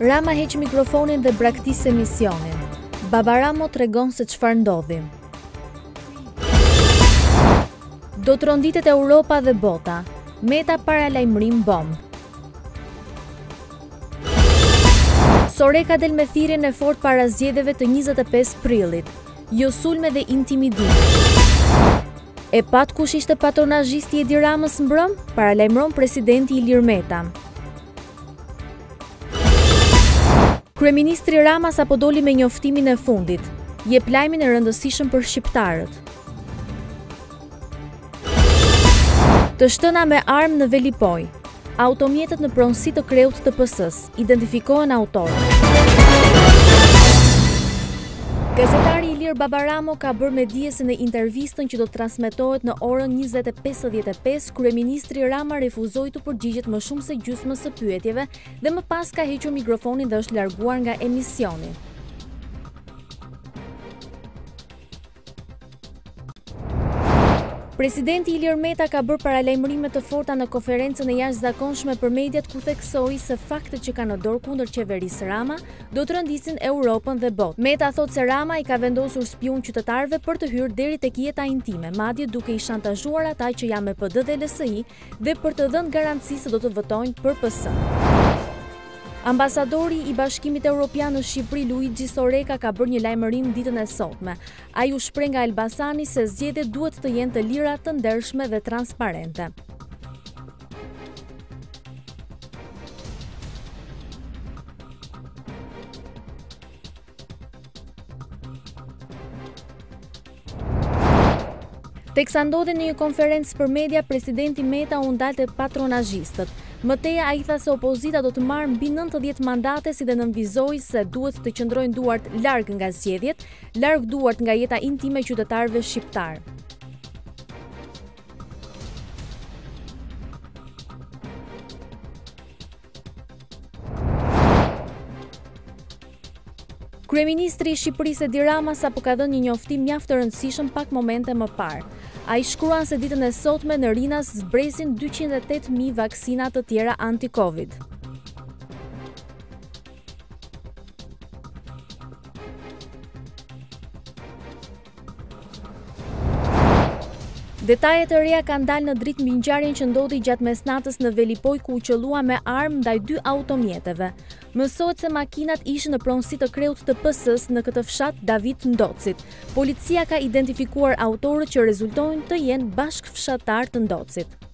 Rama heq mikrofonin dhe braktisë Misionin. Baba Ramo tregon se çfarë ndodhi. Do të ronditet Europa dhe bota. Meta para lajmërim bombë. Soreka del me thirrjen e fortë para zgjedhjeve të 25 prillit. Jo sulme dhe intimidime. E pat kush ishte patronazhisti Edi Ramës mbrëm? Paralajmëron presidenti Ilir Meta. Kryeministri Rama sapo doli me njoftimin e fundit. Jep lajmin e rëndësishëm për shqiptarët. Të shtëna me armë në Velipoj. Automjetet në pronësi të kreut të PS-s. Identifikohen autorët. Gazetari Ilir Baba Ramo ka bërë me dije se në intervistën që do të transmetohet në orën 20:55, kryeministri Rama refuzoi të përgjigjet më shumë se gjysmën së pyetjeve dhe më pas ka hequr mikrofonin dhe është larguar nga emisioni. Presidenti Ilir Meta ka bërë paralajmërime të forta në konferencën e jashtëzakonshme për mediat ku theksoi se faktet që ka në dorë kundër qeverisë Rama do të rëndisin Europën dhe botën. Meta thot se Rama i ka vendosur spion qytetarëve për të hyrë deri tek jeta intime, madje duke i shantazhuar ata që janë me PD dhe LSI dhe për të dhënë garanci se do të votojnë për PS. Ambasadori i Bashkimit Evropian në Shqipëri Luigi Soreka ka bërë një lajmërim ditën e sotme. Ai u shpreh nga Elbasani se zgjedhjet duhet të jenë të lira, të ndershme dhe transparente. Teksa ndodhi në një konferencë për media, presidenti Meta u ndalte patronazhistët. Mëteja ai tha se opozita do të marrë mbi 90 mandate si dhe nënvizoi se duhet të qëndrojnë duart larg nga zgjedhjet, larg duart nga jeta intime e qytetarëve shqiptar. Kryeministri i Shqipërisë Edi Rama sapo ka dhënë një njoftim mjaft të rëndësishëm pak momente më parë. Ai shkruan se ditën e sotme në Rinas zbresin 208.000 vaksina të tjera anti-Covid. Detajet e reja kanë dalë në dritë mbi ngjarjen që ndodhi gjatë mesnatës në Velipoj ku u qellua me armë ndaj 2 automjeteve. Mësohet se makinat ishin në pronësi të kreut të PS-s në këtë fshat David Ndocit. Policia ka identifikuar autorët që rezultojnë të jenë bashkëfshatar të Ndocit.